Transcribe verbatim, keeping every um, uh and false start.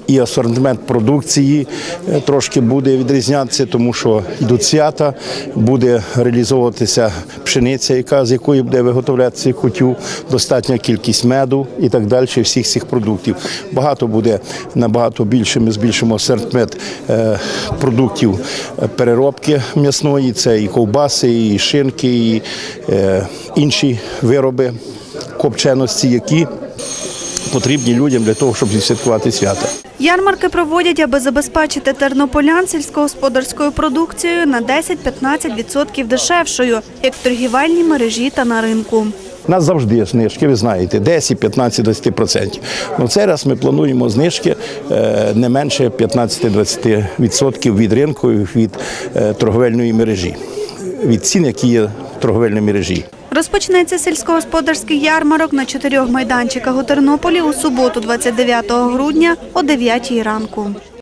і асортимент продукції трошки буде відрізнятися, тому що йдуть свята, буде реалізовуватися пшениця, яка, з якої буде виготовлятися кутю, достатня кількість меду і так далі, всіх цих продуктів. Багато буде, набагато більше, ми збільшимо асортимент продуктів переробки м'ясної, це і ковбаси, і шинки, і інші вироби копченості, які потрібні людям для того, щоб відсвяткувати свята. Ярмарки проводять, аби забезпечити тернополян сільськогосподарською продукцією на десять-п'ятнадцять відсотків дешевшою, як в торгівельній мережі та на ринку. У нас завжди знижки, ви знаєте, десять, п'ятнадцять, двадцять відсотків. Но цей раз ми плануємо знижки не менше п'ятнадцять-двадцять відсотків від ринку, від торговельної мережі, від цін, які є в торговельній мережі. Розпочнеться сільськогосподарський ярмарок на чотирьох майданчиках у Тернополі у суботу, двадцять дев'ятого грудня о дев'ятій ранку.